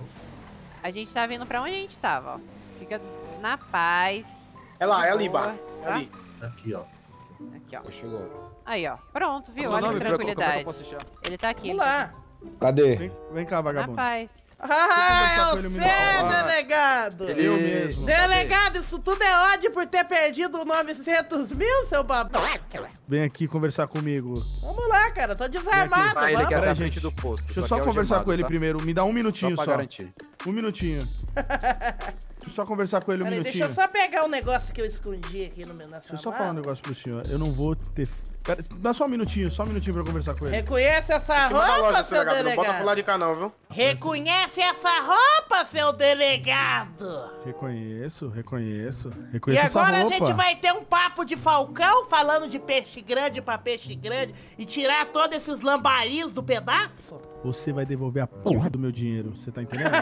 Speaker 10: A gente tá vindo pra onde a gente tava, ó. Fica na paz.
Speaker 11: É lá,
Speaker 10: de
Speaker 11: é ali,
Speaker 10: boa,
Speaker 11: Barbie. É
Speaker 10: tá?
Speaker 11: ali. Aqui, ó.
Speaker 10: Aqui, ó.
Speaker 9: Chegou.
Speaker 10: Aí, ó. Pronto, viu?
Speaker 9: Seu
Speaker 10: Olha
Speaker 9: nome,
Speaker 10: que
Speaker 9: como é que eu
Speaker 10: tranquilidade.
Speaker 9: posso achar?
Speaker 10: Ele tá aqui.
Speaker 1: Vamos lá.
Speaker 9: Cadê?
Speaker 11: Vem, vem cá,
Speaker 10: Na
Speaker 11: vagabundo.
Speaker 10: paz.
Speaker 1: Ah,
Speaker 11: conversar com
Speaker 1: eu
Speaker 11: ele um
Speaker 1: sei,
Speaker 11: minuto.
Speaker 1: delegado.
Speaker 9: Ele-
Speaker 11: Eu mesmo.
Speaker 1: Delegado, isso tudo é ódio por ter perdido novecentos mil, seu babaca.
Speaker 11: Vem aqui conversar comigo.
Speaker 1: Vamos lá, cara, tô desarmado,
Speaker 11: Vai, ele
Speaker 1: vamos.
Speaker 11: quer-
Speaker 9: Pera
Speaker 11: Peraí,
Speaker 9: aí,
Speaker 11: gente.
Speaker 9: gente do posto.
Speaker 11: Deixa eu
Speaker 9: Só
Speaker 11: só
Speaker 9: que é
Speaker 11: conversar
Speaker 9: algemado,
Speaker 11: com ele
Speaker 9: tá?
Speaker 11: primeiro. Me dá um minutinho
Speaker 9: Só
Speaker 11: só.
Speaker 9: pra garantir.
Speaker 11: Um minutinho. Deixa eu só conversar com ele um
Speaker 1: Peraí,
Speaker 11: minutinho.
Speaker 1: deixa eu só pegar um negócio que eu escondi aqui no meu na
Speaker 11: Deixa eu
Speaker 1: sua
Speaker 11: só falar um
Speaker 1: mala.
Speaker 11: negócio pro senhor. Eu não vou ter. Pera, dá só um minutinho, só um minutinho pra eu conversar com ele.
Speaker 1: Reconhece essa roupa, seu delegado?
Speaker 11: de cá, não, viu?
Speaker 1: Reconhece essa roupa, seu delegado?
Speaker 11: Reconheço, reconheço.
Speaker 1: E
Speaker 11: Reconheço essa
Speaker 1: agora a
Speaker 11: roupa.
Speaker 1: gente vai ter um papo de falcão falando de peixe grande pra peixe grande e tirar todos esses lambaris do pedaço?
Speaker 11: Você vai devolver a porra do meu dinheiro, você tá entendendo?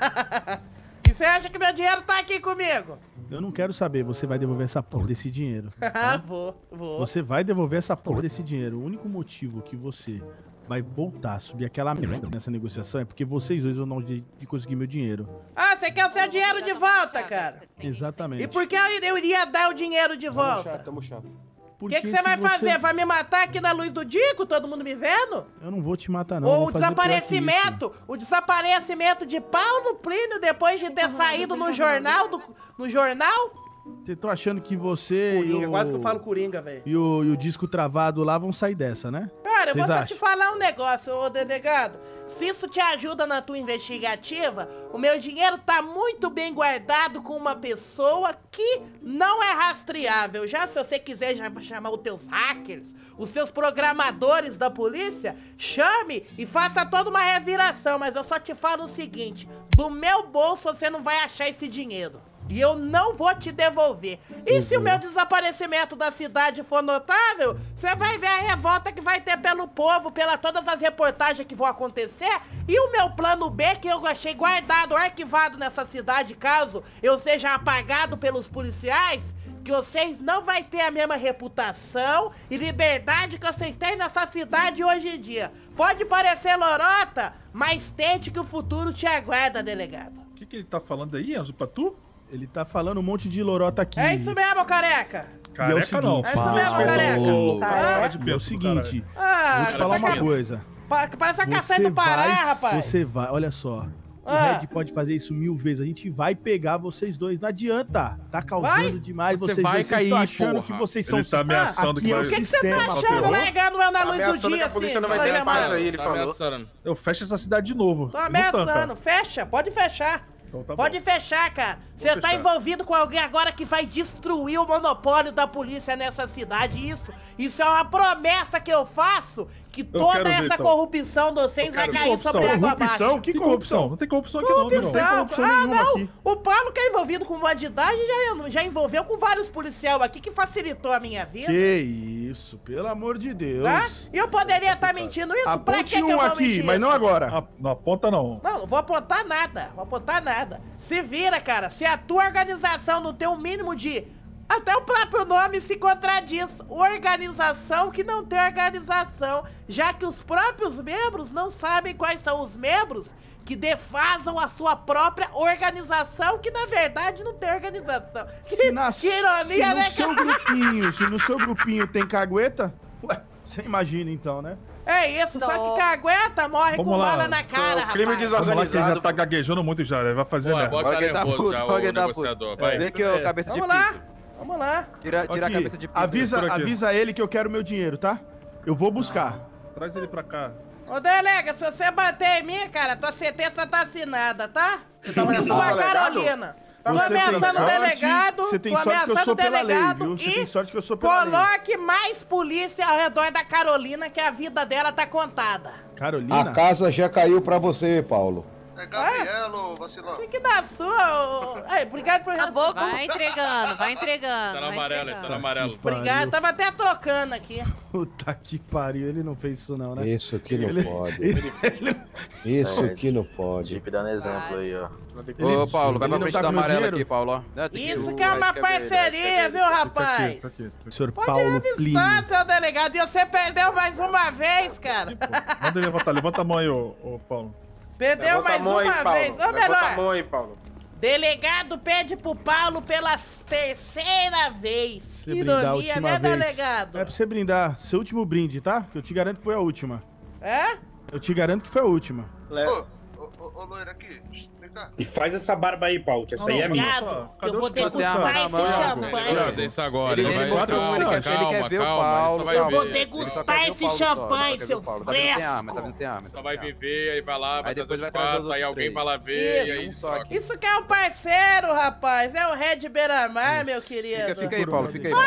Speaker 1: E você acha que meu dinheiro tá aqui comigo?
Speaker 11: Eu não quero saber, você vai devolver essa porra desse dinheiro.
Speaker 1: Ah, vou, vou.
Speaker 11: Você vai devolver essa porra desse dinheiro. O único motivo que você vai voltar a subir aquela merda nessa negociação é porque vocês dois vão não de, de conseguir meu dinheiro.
Speaker 1: Ah, você quer o seu dinheiro de volta, cara?
Speaker 11: Exatamente.
Speaker 1: E por que eu, eu iria dar o dinheiro de volta?
Speaker 9: Tamo chato.
Speaker 1: O que que você vai fazer? Vai me matar aqui na luz do dia, com todo mundo me vendo?
Speaker 11: Eu não vou te matar, não. eu
Speaker 1: Ou
Speaker 11: vou
Speaker 1: o
Speaker 11: fazer pior que
Speaker 1: desaparecimento, o desaparecimento de Paulo Plínio depois de ter saído no jornal, do, no jornal?
Speaker 11: isso. Você tá achando que você e o...
Speaker 1: Coringa, velho.
Speaker 11: E o, e o disco travado lá vão sair dessa, né?
Speaker 1: Cara, eu vou
Speaker 11: Vocês
Speaker 1: só
Speaker 11: acham?
Speaker 1: te falar um negócio, ô delegado. Se isso te ajuda na tua investigativa, o meu dinheiro tá muito bem guardado com uma pessoa que não é rastreável. Já se você quiser já chamar os teus hackers, os seus programadores da polícia, chame e faça toda uma reviração. Mas eu só te falo o seguinte, do meu bolso você não vai achar esse dinheiro. E eu não vou te devolver. E se o meu desaparecimento da cidade for notável, você vai ver a revolta que vai ter pelo povo, pela todas as reportagens que vão acontecer. E o meu plano B, que eu achei guardado, arquivado nessa cidade, caso eu seja apagado pelos policiais, que vocês não vai ter a mesma reputação e liberdade que vocês têm nessa cidade hoje em dia. Pode parecer lorota, mas tente que o futuro te aguarda, delegado.
Speaker 12: O que, que ele tá falando aí, Enzo Patu?
Speaker 11: Ele tá falando um monte de lorota aqui.
Speaker 1: É isso mesmo, careca.
Speaker 12: Careca não.
Speaker 1: É isso mesmo, careca.
Speaker 12: Cara de
Speaker 11: É o
Speaker 12: peso,
Speaker 11: seguinte,
Speaker 1: Ah,
Speaker 11: vou te falar
Speaker 1: tá
Speaker 11: uma
Speaker 1: ca-
Speaker 11: coisa.
Speaker 1: pa- Parece a caçada
Speaker 11: Você
Speaker 1: do Pará,
Speaker 11: vai,
Speaker 1: rapaz.
Speaker 11: você vai, olha só. O
Speaker 1: Ah.
Speaker 11: Red pode fazer isso mil vezes. A gente vai pegar vocês dois. Não adianta. Tá causando
Speaker 1: Vai?
Speaker 11: demais.
Speaker 9: Você
Speaker 11: Vocês
Speaker 9: vai
Speaker 11: dois, vocês
Speaker 9: cair,
Speaker 11: estão achando
Speaker 9: porra.
Speaker 11: que vocês
Speaker 12: Ele
Speaker 11: são...
Speaker 12: tá ameaçando
Speaker 11: aqui
Speaker 12: que
Speaker 11: é
Speaker 12: vai-
Speaker 11: o
Speaker 1: O que que você tá
Speaker 11: sistema.
Speaker 1: achando largando eu na luz do
Speaker 9: ameaçando
Speaker 1: dia,
Speaker 9: que a polícia
Speaker 1: assim?
Speaker 9: não vai
Speaker 1: Fala,
Speaker 9: ter
Speaker 1: Jamal.
Speaker 9: paz aí, ele
Speaker 6: Tá
Speaker 9: falou.
Speaker 6: ameaçando.
Speaker 12: Eu fecho essa cidade de novo.
Speaker 1: Tô
Speaker 12: Não
Speaker 1: ameaçando,
Speaker 12: tanca.
Speaker 1: fecha, pode fechar.
Speaker 12: Então tá
Speaker 1: Pode
Speaker 12: bom.
Speaker 1: fechar, cara.
Speaker 12: Vou
Speaker 1: Você tá
Speaker 12: fechar.
Speaker 1: envolvido com alguém agora que vai destruir o monopólio da polícia nessa cidade. Isso, isso é uma promessa que eu faço, que toda
Speaker 12: quero ver,
Speaker 1: essa
Speaker 12: então.
Speaker 1: corrupção de vocês
Speaker 12: Eu
Speaker 1: vai
Speaker 12: quero
Speaker 1: cair
Speaker 12: corrupção.
Speaker 1: sobre água
Speaker 11: Corrupção?
Speaker 1: abaixo.
Speaker 11: Que
Speaker 12: Que
Speaker 11: corrupção?
Speaker 12: corrupção? Não tem corrupção aqui não,
Speaker 1: Corrupção.
Speaker 12: meu irmão.
Speaker 11: corrupção
Speaker 1: ah,
Speaker 11: nenhuma
Speaker 1: não.
Speaker 11: aqui.
Speaker 1: O Paulo que é envolvido com bandidagem já, já envolveu com vários policiais aqui que facilitou a minha vida.
Speaker 11: Que isso, pelo amor de Deus.
Speaker 1: Tá? E eu poderia estar mentindo isso? Pra
Speaker 11: Aponte
Speaker 1: que, que eu
Speaker 11: um
Speaker 1: vou
Speaker 11: aqui,
Speaker 1: mentir
Speaker 11: mas
Speaker 1: isso?
Speaker 11: não agora.
Speaker 12: Ah, não aponta não.
Speaker 1: Não, não vou apontar nada, vou apontar nada. Se vira, cara, se a tua organização não tem o mínimo de... Até o próprio nome se contradiz. Organização que não tem organização, já que os próprios membros não sabem quais são os membros que defasam a sua própria organização, que na verdade não tem organização. Que,
Speaker 11: Se, na,
Speaker 1: que ironia,
Speaker 11: se no
Speaker 1: né,
Speaker 11: seu
Speaker 1: cara?
Speaker 11: grupinho, se no seu grupinho tem cagueta, ué, você imagina então, né?
Speaker 1: É isso, só que cagueta morre
Speaker 12: Vamos
Speaker 1: com
Speaker 12: lá.
Speaker 1: bala na cara, rapaz.
Speaker 12: Vamos lá que ele já tá gaguejando muito já, ele vai fazer
Speaker 13: Bora,
Speaker 12: merda.
Speaker 13: bora que ele tá puto,
Speaker 2: puto,
Speaker 13: já,
Speaker 2: bora
Speaker 13: o
Speaker 2: que ele tá
Speaker 13: negociador.
Speaker 2: puto.
Speaker 13: Vai.
Speaker 2: Vem aqui, ô, cabeça de
Speaker 1: Vamos lá,
Speaker 2: pica.
Speaker 1: vamos lá.
Speaker 2: Tira, tira
Speaker 11: Aqui,
Speaker 2: a cabeça de pica.
Speaker 11: avisa,
Speaker 12: por aqui.
Speaker 11: avisa ele que eu quero meu dinheiro, tá? Eu vou buscar.
Speaker 12: Traz ele pra cá.
Speaker 1: Ô, delega, se você bater em mim, cara, tua sentença tá assinada, tá?
Speaker 2: tá ameaçando
Speaker 1: Sua
Speaker 2: o delegado?
Speaker 1: Carolina. Tô
Speaker 11: Você tem
Speaker 1: ameaçando o
Speaker 11: sorte-
Speaker 1: delegado,
Speaker 11: Você tem
Speaker 1: tô
Speaker 11: sorte que eu
Speaker 1: ameaçando
Speaker 11: sou
Speaker 1: o
Speaker 11: pela lei,
Speaker 1: delegado
Speaker 11: viu? Você
Speaker 1: e
Speaker 11: tem sorte que eu sou pela lei.
Speaker 1: coloque mais polícia ao redor da Carolina, que a vida dela tá contada.
Speaker 11: Carolina?
Speaker 14: A casa já caiu pra você, Paulo.
Speaker 8: É Gabrielo, vacilão.
Speaker 1: Fique na sua. ô- Ei, obrigado por...
Speaker 7: Acabou com...
Speaker 10: Vai entregando, vai entregando.
Speaker 13: Tá no
Speaker 10: vai
Speaker 13: amarelo, ele
Speaker 10: entregando.
Speaker 13: tá no amarelo.
Speaker 1: Obrigado, tava até tocando aqui.
Speaker 11: Puta que pariu, ele não fez isso não, né?
Speaker 14: Isso que não
Speaker 11: Ele-
Speaker 14: pode.
Speaker 11: ele-
Speaker 14: Isso
Speaker 2: É,
Speaker 14: que não pode.
Speaker 2: Jeep dando exemplo aí, ó.
Speaker 11: Ele-
Speaker 2: Ô, Paulo, vai
Speaker 11: ele
Speaker 2: pra
Speaker 11: não
Speaker 2: frente
Speaker 11: tá
Speaker 2: do
Speaker 11: com meu
Speaker 2: amarelo
Speaker 11: dinheiro?
Speaker 2: aqui, Paulo, ó. Não, tem
Speaker 1: Isso
Speaker 2: o
Speaker 1: que é uma
Speaker 2: Red Caveira,
Speaker 1: parceria,
Speaker 2: Red
Speaker 1: viu,
Speaker 2: Caveira.
Speaker 1: rapaz?
Speaker 12: Tá aqui, tá aqui.
Speaker 11: Senhor
Speaker 1: Pode
Speaker 11: Paulo Plínio.
Speaker 1: avisar, seu delegado, e você perdeu mais uma vez, cara.
Speaker 12: Manda ele levantar, levanta a mão aí, ô, ô Paulo.
Speaker 1: Perdeu mais uma vez. Ou melhor,
Speaker 13: aí, Paulo.
Speaker 1: delegado pede pro Paulo pela terceira vez.
Speaker 11: Você brindar a
Speaker 1: Ironia,
Speaker 11: última
Speaker 1: né,
Speaker 11: vez.
Speaker 1: delegado?
Speaker 11: É pra você brindar. Seu último brinde, tá? Que eu te garanto que foi a última.
Speaker 1: É?
Speaker 11: Eu te garanto que foi a última.
Speaker 8: Ô, ô, ô, ô, loira aqui, vem cá.
Speaker 15: E faz essa barba aí, Paulo, que essa aí é minha.
Speaker 1: Obrigado, que
Speaker 12: Cadê
Speaker 1: eu vou
Speaker 12: os caras?
Speaker 1: degustar
Speaker 2: Você ama,
Speaker 1: esse
Speaker 2: ama,
Speaker 1: champanhe.
Speaker 13: Ele vai fazer isso agora,
Speaker 2: Ele
Speaker 13: ele vai...
Speaker 2: mostrou,
Speaker 13: Calma,
Speaker 2: ele quer- ele
Speaker 13: calma,
Speaker 2: quer ver o
Speaker 13: calma,
Speaker 2: Paulo,
Speaker 13: ele só vai
Speaker 1: Eu vou
Speaker 13: ver.
Speaker 2: Ele só
Speaker 1: degustar
Speaker 2: quer ver o
Speaker 1: esse
Speaker 2: Paulo só,
Speaker 1: champanhe,
Speaker 2: só quer ver
Speaker 1: seu
Speaker 2: o Paulo. Tá vendo sem
Speaker 1: fresco.
Speaker 2: arma, tá vendo sem arma.
Speaker 13: Só vai viver, aí vai lá, vai
Speaker 2: Aí
Speaker 13: trazer
Speaker 2: depois
Speaker 13: os
Speaker 2: vai trazer os
Speaker 13: quatro, aí
Speaker 2: outros
Speaker 13: alguém
Speaker 2: três.
Speaker 13: vai lá ver, e
Speaker 1: Isso,
Speaker 13: aí
Speaker 2: um só
Speaker 13: troca.
Speaker 2: aqui.
Speaker 1: Isso que é um parceiro, rapaz. É o Red Beira-Mar, meu querido.
Speaker 2: Fica, fica aí, Paulo, fica aí.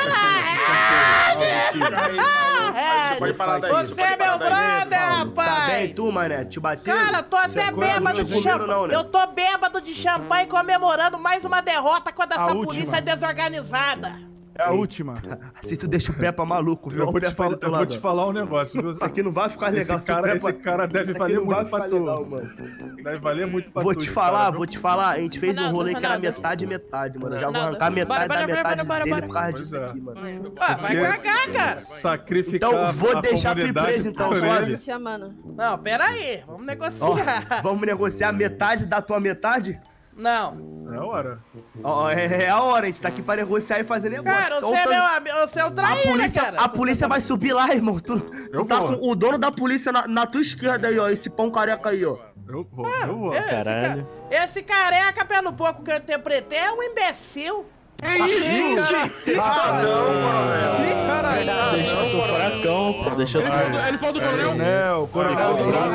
Speaker 1: Red,
Speaker 15: Pode parar daí.
Speaker 1: você é meu brother,
Speaker 2: Tá
Speaker 1: rapaz.
Speaker 2: tu, mané, te bateu?
Speaker 1: Cara, tô até
Speaker 11: é
Speaker 1: bêbado de
Speaker 2: comigo,
Speaker 1: champanhe.
Speaker 2: não, né?
Speaker 1: Eu tô bêbado de champanhe comemorando mais uma derrota quando essa
Speaker 11: A
Speaker 1: polícia
Speaker 11: última.
Speaker 1: é desorganizada.
Speaker 11: É a última.
Speaker 2: Se tu deixa o Peppa maluco, viu?
Speaker 12: Eu vou te falar, eu vou te falar um negócio, viu?
Speaker 2: Isso aqui não vai ficar legal.
Speaker 12: Esse cara, esse cara deve valer muito pra tu.
Speaker 2: mano.
Speaker 12: Deve valer muito pra tu.
Speaker 2: Vou te
Speaker 12: esse
Speaker 2: falar,
Speaker 12: cara,
Speaker 2: vou
Speaker 12: viu?
Speaker 2: te falar. A gente fez um
Speaker 7: Ronaldo,
Speaker 2: rolê que era
Speaker 7: Ronaldo.
Speaker 2: metade metade, mano. Eu já vou
Speaker 7: Ronaldo,
Speaker 2: arrancar metade
Speaker 7: bora,
Speaker 2: da
Speaker 7: bora,
Speaker 2: metade
Speaker 7: bora,
Speaker 2: dele
Speaker 7: bora,
Speaker 2: por causa
Speaker 12: Pois
Speaker 2: disso
Speaker 12: é.
Speaker 2: aqui, mano.
Speaker 1: Ah, vai cagar, cara.
Speaker 12: Sacrificar
Speaker 2: Então vou
Speaker 12: a
Speaker 2: deixar pro
Speaker 12: comunidade
Speaker 2: preso, então,
Speaker 12: por
Speaker 2: suave.
Speaker 12: ele.
Speaker 7: Chamando.
Speaker 1: Não, pera aí. Vamos
Speaker 2: Ó,
Speaker 1: negociar.
Speaker 2: vamos negociar metade da tua metade?
Speaker 1: Não.
Speaker 12: É a hora.
Speaker 2: Ó, é, é a hora, a gente tá aqui pra negociar e fazer negócio.
Speaker 1: Cara,
Speaker 2: Então,
Speaker 1: você é
Speaker 2: tá-
Speaker 1: meu amigo. Você é o
Speaker 2: A
Speaker 1: traíra,
Speaker 2: polícia,
Speaker 1: cara.
Speaker 2: a
Speaker 1: Você-
Speaker 2: polícia vai subir lá, irmão. Tu,
Speaker 12: Eu
Speaker 2: tu tá
Speaker 12: vou.
Speaker 2: com o dono da polícia na, na tua esquerda aí, ó. Esse pão careca aí, ó.
Speaker 12: Eu vou, eu vou.
Speaker 1: Esse
Speaker 15: Caralho.
Speaker 1: ca- Esse careca, pelo pouco que eu interpretei, é um imbecil.
Speaker 2: É isso,
Speaker 15: Ah, não, coronel.
Speaker 2: Caralho.
Speaker 15: Deixa eu tô fracão, pô. Deixa eu tô...
Speaker 13: Ele falta o coronel?
Speaker 11: Coronel, coronel.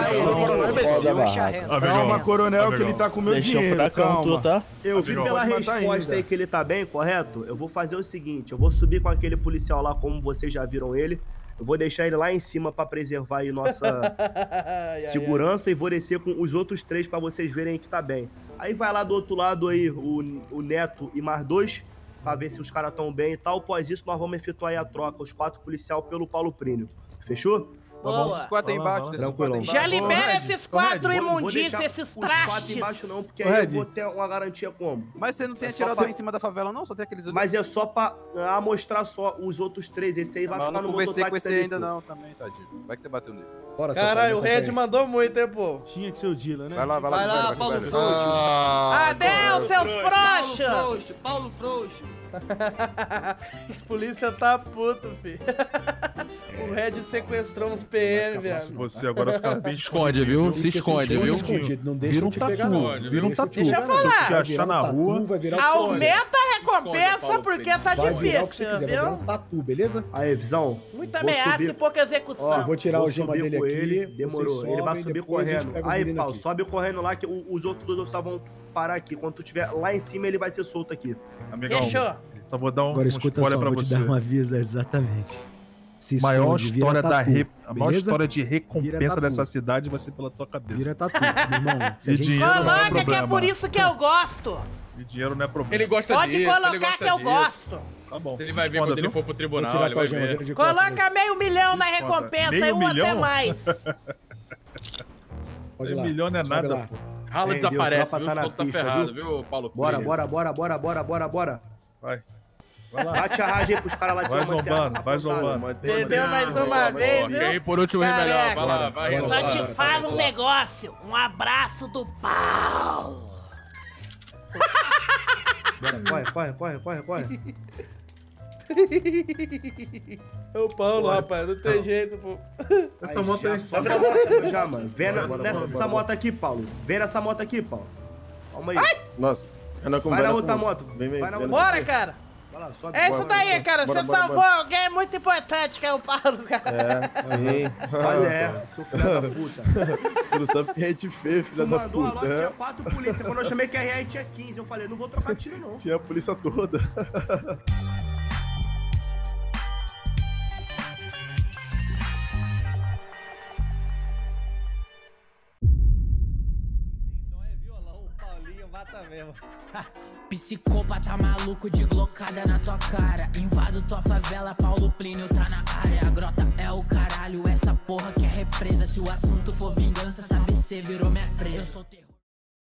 Speaker 14: Foda barraca.
Speaker 12: Ah,
Speaker 11: Calma,
Speaker 12: Vigão.
Speaker 11: coronel, que
Speaker 12: Vigão.
Speaker 11: ele tá com meu
Speaker 15: Deixa eu
Speaker 11: dinheiro.
Speaker 15: fracão, tu,
Speaker 11: Calma.
Speaker 15: tá?
Speaker 2: Eu vi
Speaker 12: Amigão,
Speaker 2: pela
Speaker 11: pode matar
Speaker 2: resposta
Speaker 11: ainda.
Speaker 2: aí que ele tá bem, correto? Eu vou fazer o seguinte, eu vou subir com aquele policial lá, como vocês já viram ele. Eu vou deixar ele lá em cima pra preservar aí nossa
Speaker 1: Ai, ai,
Speaker 2: segurança e vou descer com os outros três pra vocês verem que tá bem. Aí vai lá do outro lado aí o, o Neto e mais dois, pra ver se os caras tão bem e tal. Após isso, nós vamos efetuar aí a troca, os quatro policial pelo Paulo Plínio. Fechou?
Speaker 1: Boa.
Speaker 2: Os quatro aí
Speaker 12: Vai lá,
Speaker 2: embaixo,
Speaker 12: vai lá.
Speaker 2: desses quatro aí
Speaker 11: Tranquilão.
Speaker 2: embaixo.
Speaker 1: Já libera
Speaker 11: Red,
Speaker 1: esses
Speaker 11: ô,
Speaker 1: quatro
Speaker 11: Red,
Speaker 2: Vou- vou
Speaker 1: imundícias,
Speaker 2: deixar
Speaker 1: esses
Speaker 2: os quatro
Speaker 1: trastes.
Speaker 2: embaixo não, porque
Speaker 11: Ô,
Speaker 2: aí
Speaker 11: Red.
Speaker 2: eu vou ter uma garantia como.
Speaker 16: Mas você não tem
Speaker 2: É só
Speaker 16: atirador
Speaker 2: pra-
Speaker 16: em cima da favela, não? Só tem aqueles...
Speaker 2: Mas é só pra amostrar só os outros três. Esse aí vai
Speaker 16: Mas eu
Speaker 2: ficar
Speaker 16: não
Speaker 2: no
Speaker 16: conversei com
Speaker 2: mototáxi
Speaker 16: esse
Speaker 2: ali,
Speaker 16: ainda
Speaker 2: pô.
Speaker 16: não, também, tadinho. Vai que você bateu nele.
Speaker 14: Bora, seu
Speaker 1: Caralho, o
Speaker 14: pai,
Speaker 1: Red
Speaker 14: conta aí.
Speaker 1: mandou muito, hein, pô.
Speaker 11: Tinha que ser o Dila, né?
Speaker 16: Vai lá, vai lá.
Speaker 17: Vai lá,
Speaker 16: velho,
Speaker 17: Paulo
Speaker 16: velho.
Speaker 17: Frouxo.
Speaker 1: Adeus, seus
Speaker 17: Paulo
Speaker 1: frouxos!
Speaker 17: Frouxo, Paulo Frouxo.
Speaker 1: Os polícia tá puto, filho. O Red sequestrou uns P M, viado.
Speaker 12: Você agora fica bem
Speaker 6: Se esconde, viu? Se esconde, viu?
Speaker 11: Não deixa
Speaker 12: Vira um
Speaker 11: eu te pegar,
Speaker 12: tatu,
Speaker 11: não.
Speaker 12: vira um tatu.
Speaker 1: Deixa eu
Speaker 12: Se
Speaker 1: falar.
Speaker 12: te achar na rua,
Speaker 11: vai virar
Speaker 1: Aumenta a recompensa porque tá
Speaker 11: vai virar o que você
Speaker 1: difícil,
Speaker 11: quiser, vai virar
Speaker 1: viu?
Speaker 11: um tatu, beleza?
Speaker 2: Aí, Visão.
Speaker 1: Muita
Speaker 2: vou
Speaker 1: ameaça
Speaker 2: subir-
Speaker 1: e pouca execução.
Speaker 2: Ó,
Speaker 11: Eu vou tirar
Speaker 2: vou
Speaker 11: o gema
Speaker 2: subir
Speaker 11: dele
Speaker 2: com
Speaker 11: aqui,
Speaker 2: ele,
Speaker 11: vocês
Speaker 2: demorou. Ele vai
Speaker 11: sobem,
Speaker 2: subir
Speaker 11: depois a gente
Speaker 2: correndo.
Speaker 11: pega o
Speaker 2: Aí,
Speaker 11: menino
Speaker 2: Paulo,
Speaker 11: aqui.
Speaker 2: sobe correndo lá que o- os outros dois só vão parar aqui. Quando tu estiver lá em cima, ele vai ser solto aqui.
Speaker 12: Amigão,
Speaker 1: Fechou.
Speaker 12: só vou dar um,
Speaker 11: Agora
Speaker 12: um
Speaker 11: escuta
Speaker 12: spoiler
Speaker 11: só,
Speaker 12: pra
Speaker 11: vou te
Speaker 12: você.
Speaker 11: dar um aviso exatamente. Se
Speaker 12: Maior
Speaker 11: esconde, vira
Speaker 12: história da
Speaker 11: tatu,
Speaker 12: re... A maior
Speaker 11: beleza?
Speaker 12: história de
Speaker 11: Vira
Speaker 12: recompensa
Speaker 11: tatu.
Speaker 12: dessa cidade vai ser pela tua cabeça.
Speaker 11: Vira tatu, meu irmão. Se a
Speaker 12: E
Speaker 11: gente-
Speaker 12: dinheiro não é
Speaker 1: Coloca que é
Speaker 12: problema.
Speaker 1: por isso que eu gosto.
Speaker 12: E dinheiro não é problema.
Speaker 13: Ele gosta
Speaker 1: Pode
Speaker 13: disso, ele
Speaker 1: colocar
Speaker 13: gosta
Speaker 1: que eu
Speaker 13: disso.
Speaker 1: gosto.
Speaker 12: Tá bom.
Speaker 13: Ele
Speaker 12: se
Speaker 13: vai ver
Speaker 12: esconda,
Speaker 13: quando ele
Speaker 12: viu?
Speaker 13: for pro
Speaker 11: Vou
Speaker 13: tribunal,
Speaker 11: tirar
Speaker 13: ele
Speaker 11: tua
Speaker 13: vai
Speaker 11: gema
Speaker 13: ver.
Speaker 11: dele de costas.
Speaker 1: Coloca meio milhão na
Speaker 12: Esconda.
Speaker 1: recompensa
Speaker 12: Meio
Speaker 1: e um
Speaker 12: milhão?
Speaker 1: até mais.
Speaker 11: Pode
Speaker 12: Um
Speaker 11: lá.
Speaker 12: milhão não é
Speaker 11: sobe
Speaker 12: nada,
Speaker 11: lá.
Speaker 12: pô.
Speaker 13: Rala
Speaker 2: Entendeu?
Speaker 13: desaparece,
Speaker 2: Tropa
Speaker 13: viu?
Speaker 2: tá
Speaker 13: O
Speaker 2: na
Speaker 13: solto tá
Speaker 2: pista,
Speaker 13: ferrado,
Speaker 2: viu?
Speaker 13: viu, Paulo?
Speaker 2: Bora,
Speaker 13: Beleza.
Speaker 2: bora, bora, bora, bora, bora, bora.
Speaker 12: Vai. Vai lá.
Speaker 2: Bate a rádio aí pros caras lá de
Speaker 12: Vai
Speaker 2: cima. manter a-
Speaker 12: zombando, vai
Speaker 2: a
Speaker 12: zombando.
Speaker 2: pontada.
Speaker 1: Perdeu mais uma vez,
Speaker 13: Ok,
Speaker 1: viu?
Speaker 13: por último,
Speaker 1: Careca.
Speaker 13: melhor. Vai lá, vai.
Speaker 11: Bora,
Speaker 1: Só
Speaker 11: bora,
Speaker 1: te
Speaker 11: bora,
Speaker 1: falo um negócio. Um abraço do Paulo.
Speaker 2: Bora, corre, corre, corre, corre, corre.
Speaker 1: É o Paulo, rapaz. Não tem jeito, pô.
Speaker 12: Essa moto aí.
Speaker 2: Sobe a moto já, mano. Vem
Speaker 12: Bora,
Speaker 2: na-
Speaker 12: bora,
Speaker 2: nessa
Speaker 12: bora, bora,
Speaker 2: moto aqui, Paulo. Vem nessa moto aqui, Paulo. Calma aí.
Speaker 9: Nossa, eu não
Speaker 2: Vai na outra moto.
Speaker 9: Vem, vem,
Speaker 2: Vai na
Speaker 9: vem
Speaker 2: outra.
Speaker 1: Bora, cara.
Speaker 2: Vai lá, sobe.
Speaker 1: É
Speaker 2: bora,
Speaker 1: isso daí,
Speaker 2: bora,
Speaker 1: cara.
Speaker 9: bora,
Speaker 1: Você
Speaker 9: bora,
Speaker 1: salvou
Speaker 9: bora.
Speaker 1: alguém muito importante, que é o Paulo, cara.
Speaker 9: É, sim.
Speaker 2: Mas é, seu filho da puta.
Speaker 9: Tu não sabe que a gente fez, filha
Speaker 2: Tu
Speaker 9: da
Speaker 2: mandou a
Speaker 9: puta.
Speaker 2: loja,
Speaker 9: é.
Speaker 2: tinha quatro polícias. Quando eu chamei que a R R tinha quinze, eu falei, não vou trocar tiro, não.
Speaker 9: Tinha a polícia toda.
Speaker 17: Psicopata maluco de glocada na tua cara. Invado tua favela, Paulo Plínio tá na área. A grota é o caralho, essa porra que é represa. Se o assunto for vingança, sabe cê virou minha presa. Eu sou ter...